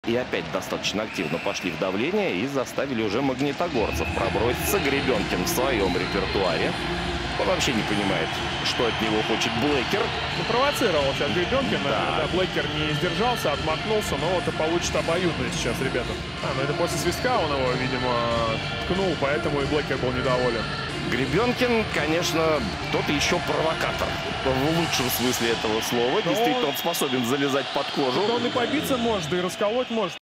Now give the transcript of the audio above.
И опять достаточно активно пошли в давление и заставили уже магнитогорцев проброситься. Гребенкин в своем репертуаре. Он вообще не понимает, что от него хочет Блэкер. Ну, провоцировал сейчас Гребенкин. Да. Блэкер не сдержался, отмахнулся, но вот и получит обоюдно сейчас, ребята. Ну это после свистка он его, видимо, ткнул, поэтому и Блэкер был недоволен. Гребенкин, конечно, тот еще провокатор. В лучшем смысле этого слова. Но Действительно, он способен залезать под кожу. он и побиться может, и расколоть может.